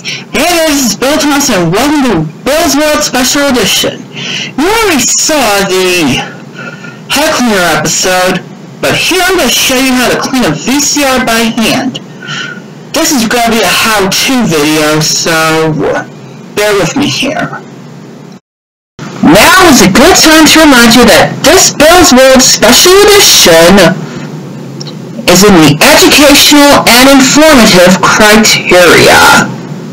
Hey guys, this is Bill Thompson and welcome to Bill's World Special Edition. You already saw the head cleaner episode, but here I'm going to show you how to clean a VCR by hand. This is going to be a how-to video, so bear with me here. Now is a good time to remind you that this Bill's World Special Edition is in the educational and informative criteria.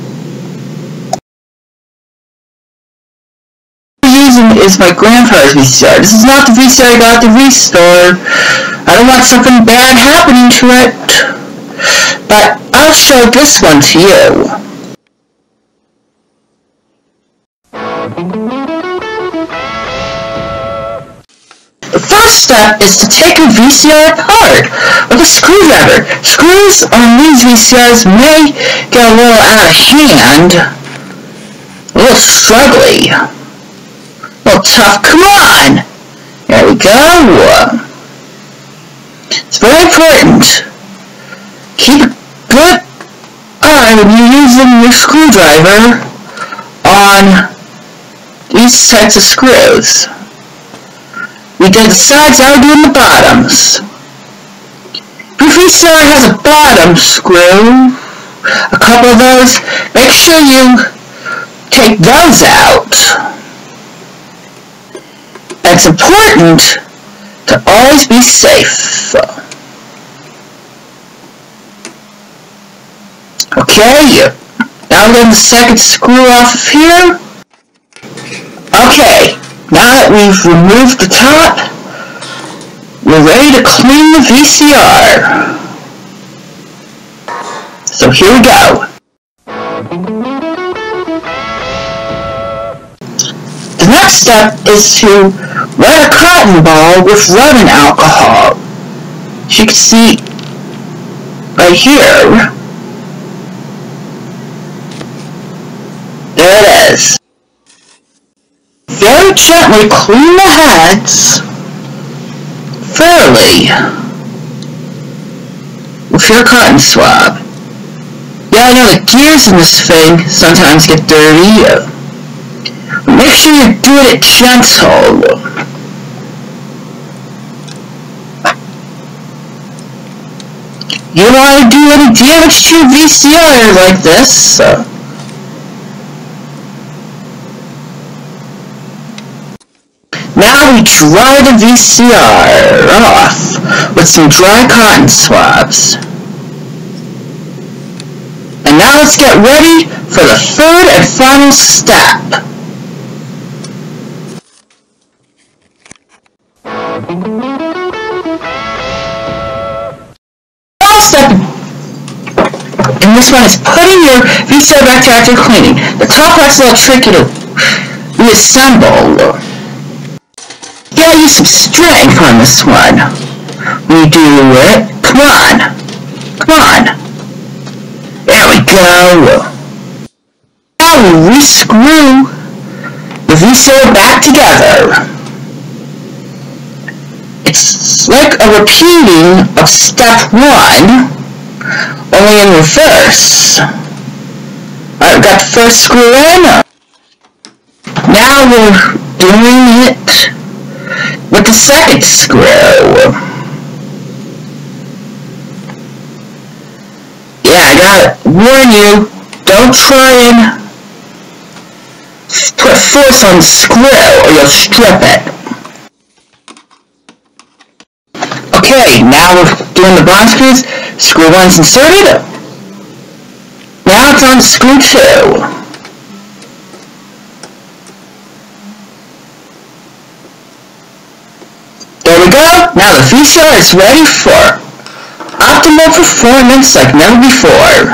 Is my grandfather's VCR. This is not the VCR I got at the restore. I don't want something bad happening to it. But I'll show this one to you. The first step is to take a VCR apart with a screwdriver. Screws on these VCRs may get a little out of hand, a little struggly. Well, tough, come on! There we go! It's very important. Keep a good eye when you're using your screwdriver on these types of screws. We did the sides, now we're doing the bottoms. If your VCR has a bottom screw, a couple of those, make sure you take those out. It's important to always be safe. Okay, now I'm getting the second screw off of here. Okay, now that we've removed the top, we're ready to clean the VCR. So here we go. The next step is to wet a cotton ball with rubbing alcohol. As you can see right here, there it is. Very gently clean the heads thoroughly with your cotton swab. Yeah, I know the gears in this thing sometimes get dirty. Make sure you're doing it gentle. You don't want to do any damage to your VCR like this. Now we dry the VCR off with some dry cotton swabs. And now let's get ready for the third and final step. Step in this one is putting your VCR back to after cleaning. The top part's a little tricky to reassemble. You gotta use some strength on this one. When you do it, come on, come on. There we go. Now we re-screw the VCR back together. It's like a repeating of step 1, only in reverse. Alright, we got the first screw in. Now we're doing it with the second screw. Yeah, I gotta warn you, don't try and put force on the screw or you'll strip it. Okay, now we're doing the bottom screws. Screw 1's inserted. Now it's on to screw 2. There we go. Now the VCR is ready for optimal performance like never before.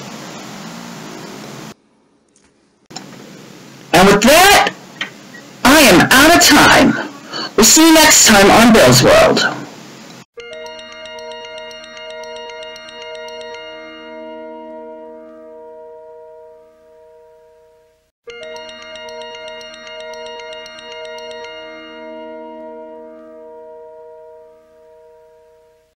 And with that, I am out of time. We'll see you next time on Bill's World.